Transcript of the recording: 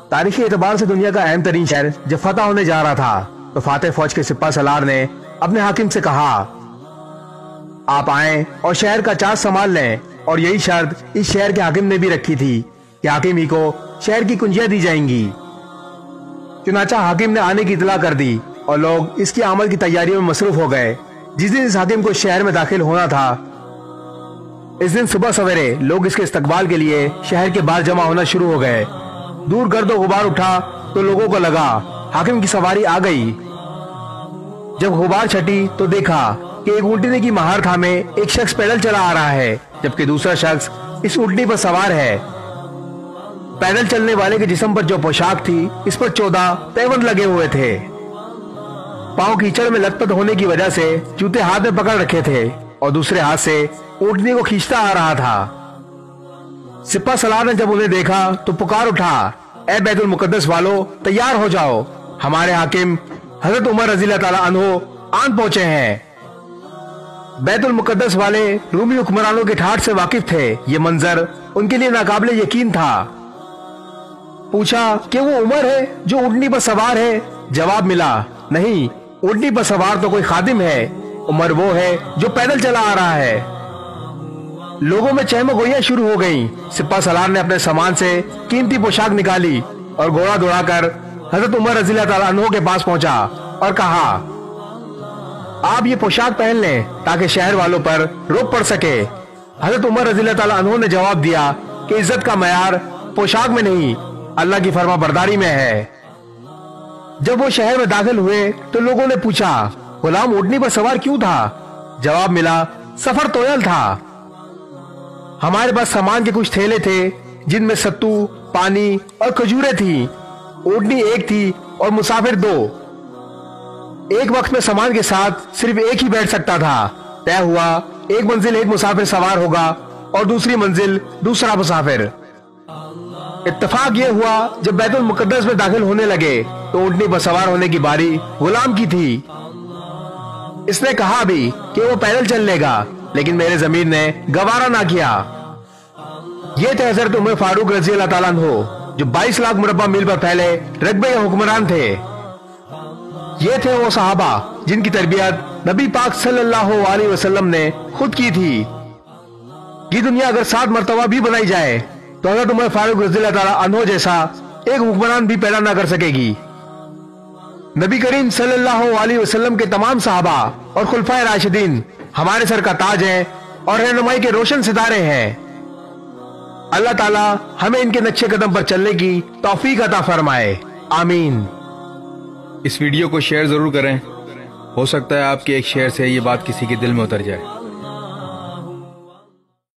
تاریخی اعتبار سے دنیا کا اہم ترین شہر جب فتح ہونے جا رہا تھا تو فاتح فوج کے سپاہ سالار نے اپنے حاکم سے کہا آپ آئیں اور شہر کا چارج سنبھال لیں، اور یہی شرط اس شہر کے حاکم نے بھی رکھی تھی کہ حاکم ہی کو شہر کی کنجیاں دی جائیں گی۔ چنانچہ حاکم نے آنے کی اطلاع کر دی اور لوگ اس کی آمد کی تیاریوں میں مصروف ہو گئے۔ جس دن اس حاکم کو شہر میں داخل ہونا تھا اس دن صبح سویرے لوگ اس کے استقبال کے لیے شہر کے باہر جمع ہونا شروع ہو گئے۔ دور گرد و غبار اٹھا تو لوگوں کو لگا حاکم کی سواری آ گئی۔ جب غبار چھٹی تو دیکھا کہ ایک اونٹنی کی مہار تھامے ایک شخص پیدل چلا آ رہا ہے، جبکہ دوسرا شخص اس اونٹنی پر سوار ہے۔ پیدل چلنے والے کے جسم پر جو پوشاک تھی اس پر 14 تیبند لگے ہوئے تھے۔ پاؤں کیچڑ میں لت پت ہونے کی وجہ سے جوتے ہاتھ میں پکڑ رکھے تھے اور دوسرے ہاتھ سے اونٹنی کو کھینچتا آ رہا تھا۔ سپاہ سالار نے جب انہیں دیکھا تو پکار اٹھا، اے بیت المقدس والو تیار ہو جاؤ، ہمارے حاکم حضرت عمر رضی اللہ تعالیٰ عنہ آن پہنچے ہیں۔ بیت المقدس والے رومی حکمرانوں کے ٹھاٹھ سے واقف تھے، یہ منظر ان کے لیے ناقابل یقین تھا۔ پوچھا کہ وہ عمر ہے جو اونٹنی پر سوار ہے؟ جواب ملا، نہیں، اونٹنی پر سوار تو کوئی خادم ہے، عمر وہ ہے جو پیدل چلا آ رہا ہے۔ لوگوں میں چہم گوئیاں شروع ہو گئیں۔ سپاہ سالار نے اپنے سامان سے قیمتی پوشاک نکالی اور گھوڑا دوڑا کر حضرت عمر رضی اللہ تعالیٰ عنہ کے پاس پہنچا اور کہا آپ یہ پوشاک پہن لیں تاکہ شہر والوں پر روک پڑ سکے۔ حضرت عمر رضی اللہ تعالیٰ عنہ نے جواب دیا کہ عزت کا معیار پوشاک میں نہیں، اللہ کی فرما برداری میں ہے۔ جب وہ شہر میں داخل ہوئے تو لوگوں نے پوچھا غلام اونٹنی پر سوار کیوں تھا؟ جواب ملا، سفر طویل تھا، ہمارے پاس سامان کے کچھ تھیلے تھے جن میں ستو، پانی اور کھجوریں تھیں، اونٹنی ایک تھی اور مسافر 2۔ ایک وقت میں سامان کے ساتھ صرف ایک ہی بیٹھ سکتا تھا۔ طے ہوا ایک منزل ایک مسافر سوار ہوگا اور دوسری منزل دوسرا مسافر۔ اتفاق یہ ہوا جب بیت المقدس میں داخل ہونے لگے تو اونٹنی پر سوار ہونے کی باری غلام کی تھی۔ اس نے کہا بھی کہ وہ پیدل چل لے گا، لیکن میرے ضمیر نے گوارا نہ کیا۔ یہ تھے حضرت عمر فاروق رضی اللہ تعالیٰ عنہ جو 22 لاکھ مربع میل پر پھیلے رقبے کے حکمران تھے۔ یہ تھے وہ صحابہ جن کی تربیت نبی پاک صلی اللہ علیہ وسلم نے خود کی تھی۔ یہ دنیا اگر 7 مرتبہ بھی بنائی جائے تو حضرت عمر فاروق رضی اللہ تعالیٰ عنہ جیسا ایک حکمران بھی پیدا نہ کر سکے گی۔ نبی کریم صلی اللہ علیہ وسلم کے تمام صحابہ اور خلفائے راشدین ہمارے سر کا تاج ہیں اور رہنمائی کے روشن ستارے ہیں۔ اللہ تعالیٰ ہمیں ان کے نقشے قدم پر چلنے کی توفیق عطا فرمائے، آمین۔ اس ویڈیو کو شیئر ضرور کریں، ہو سکتا ہے آپ کے ایک شیئر سے یہ بات کسی کے دل میں اتر جائے۔